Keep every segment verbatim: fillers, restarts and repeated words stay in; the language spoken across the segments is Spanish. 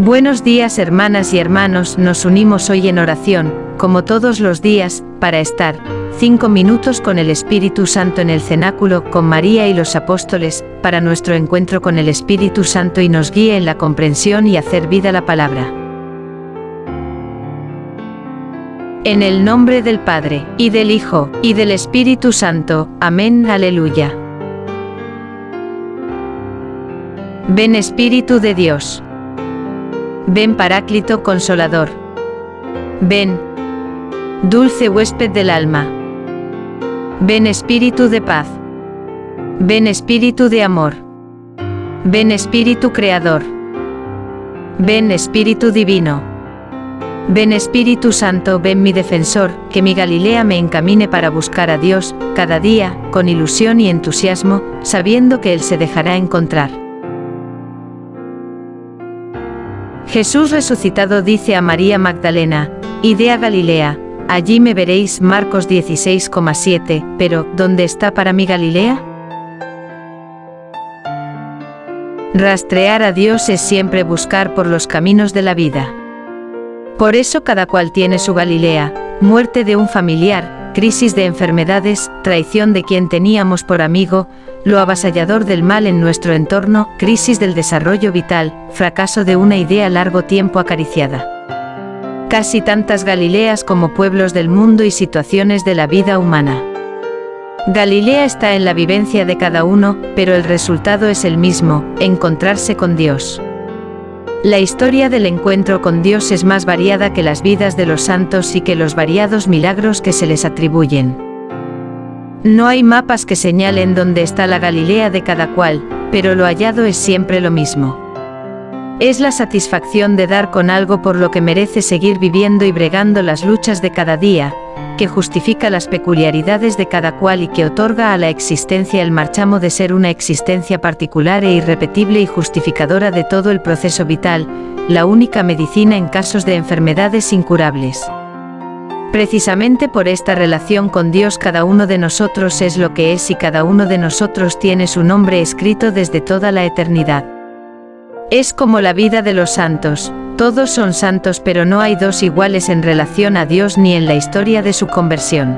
Buenos días, hermanas y hermanos, nos unimos hoy en oración, como todos los días, para estar cinco minutos con el Espíritu Santo en el cenáculo, con María y los apóstoles, para nuestro encuentro con el Espíritu Santo y nos guíe en la comprensión y hacer vida la palabra. En el nombre del Padre, y del Hijo, y del Espíritu Santo. Amén. Aleluya. Ven Espíritu de Dios. Ven Paráclito Consolador. Ven, dulce huésped del alma. Ven Espíritu de paz. Ven Espíritu de amor. Ven Espíritu Creador. Ven Espíritu Divino. Ven Espíritu Santo, ven mi defensor, que mi Galilea me encamine para buscar a Dios, cada día, con ilusión y entusiasmo, sabiendo que Él se dejará encontrar. Jesús resucitado dice a María Magdalena: «Id a Galilea, allí me veréis». Marcos dieciséis siete. Pero, ¿dónde está para mí Galilea? Rastrear a Dios es siempre buscar por los caminos de la vida. Por eso cada cual tiene su Galilea: muerte de un familiar, crisis de enfermedades, traición de quien teníamos por amigo, lo avasallador del mal en nuestro entorno, crisis del desarrollo vital, fracaso de una idea largo tiempo acariciada. Casi tantas Galileas como pueblos del mundo y situaciones de la vida humana. Galilea está en la vivencia de cada uno, pero el resultado es el mismo: encontrarse con Dios. La historia del encuentro con Dios es más variada que las vidas de los santos y que los variados milagros que se les atribuyen. No hay mapas que señalen dónde está la Galilea de cada cual, pero lo hallado es siempre lo mismo. Es la satisfacción de dar con algo por lo que merece seguir viviendo y bregando las luchas de cada día, que justifica las peculiaridades de cada cual y que otorga a la existencia el marchamo de ser una existencia particular e irrepetible y justificadora de todo el proceso vital, la única medicina en casos de enfermedades incurables. Precisamente por esta relación con Dios cada uno de nosotros es lo que es y cada uno de nosotros tiene su nombre escrito desde toda la eternidad. Es como la vida de los santos: todos son santos pero no hay dos iguales en relación a Dios ni en la historia de su conversión.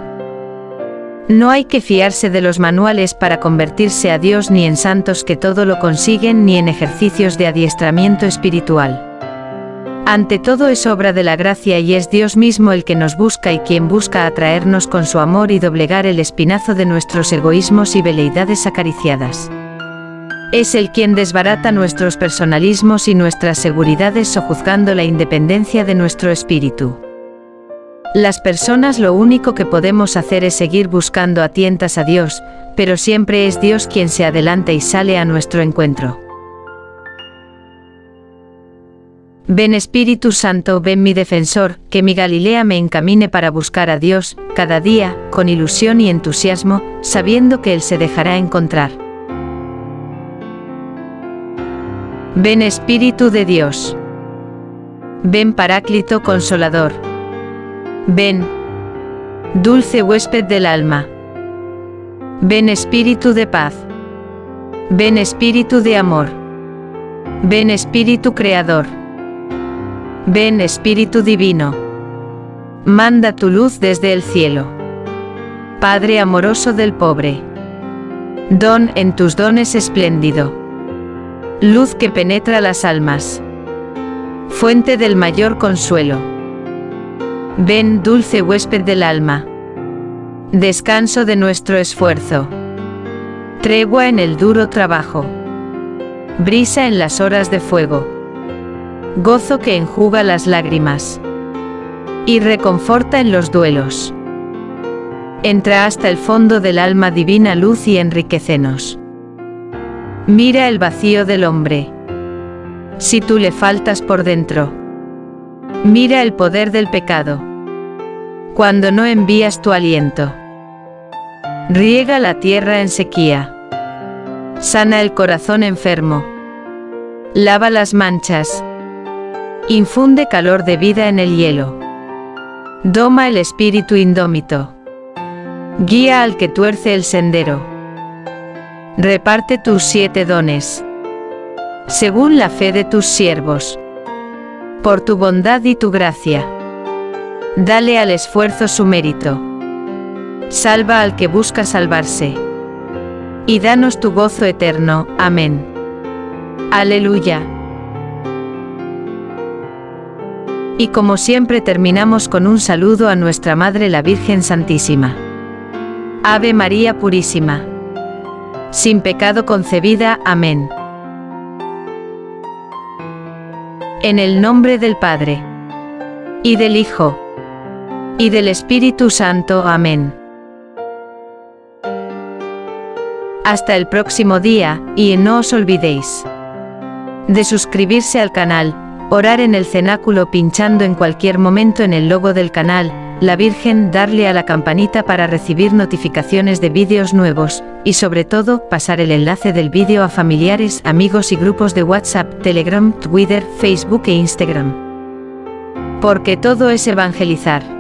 No hay que fiarse de los manuales para convertirse a Dios ni en santos que todo lo consiguen ni en ejercicios de adiestramiento espiritual. Ante todo es obra de la gracia y es Dios mismo el que nos busca y quien busca atraernos con su amor y doblegar el espinazo de nuestros egoísmos y veleidades acariciadas. Es Él quien desbarata nuestros personalismos y nuestras seguridades sojuzgando la independencia de nuestro espíritu. Las personas lo único que podemos hacer es seguir buscando a tientas a Dios, pero siempre es Dios quien se adelanta y sale a nuestro encuentro. Ven Espíritu Santo, ven mi defensor, que mi Galilea me encamine para buscar a Dios, cada día, con ilusión y entusiasmo, sabiendo que Él se dejará encontrar. Ven Espíritu de Dios. Ven Paráclito Consolador. Ven, dulce huésped del alma. Ven Espíritu de paz. Ven Espíritu de amor. Ven Espíritu Creador. Ven Espíritu Divino. Manda tu luz desde el cielo. Padre amoroso del pobre. Don en tus dones espléndido. Luz que penetra las almas. Fuente del mayor consuelo. Ven dulce huésped del alma. Descanso de nuestro esfuerzo. Tregua en el duro trabajo. Brisa en las horas de fuego. Gozo que enjuga las lágrimas. Y reconforta en los duelos. Entra hasta el fondo del alma divina luz y enriquecenos. Mira el vacío del hombre. Si tú le faltas por dentro. Mira el poder del pecado. Cuando no envías tu aliento. Riega la tierra en sequía. Sana el corazón enfermo. Lava las manchas. Infunde calor de vida en el hielo. Doma el espíritu indómito. Guía al que tuerce el sendero. Reparte tus siete dones, según la fe de tus siervos. por tu bondad y tu gracia. Dale al esfuerzo su mérito. Salva al que busca salvarse. Y danos tu gozo eterno. Amén. Aleluya. Y como siempre terminamos con un saludo a nuestra Madre la Virgen Santísima. Ave María Purísima. Sin pecado concebida. Amén. En el nombre del Padre, y del Hijo, y del Espíritu Santo. Amén. Hasta el próximo día, y no os olvidéis de suscribirse al canal, orar en el cenáculo pinchando en cualquier momento en el logo del canal, la Virgen, darle a la campanita para recibir notificaciones de vídeos nuevos, y sobre todo, pasar el enlace del vídeo a familiares, amigos y grupos de WhatsApp, Telegram, Twitter, Facebook e Instagram. Porque todo es evangelizar.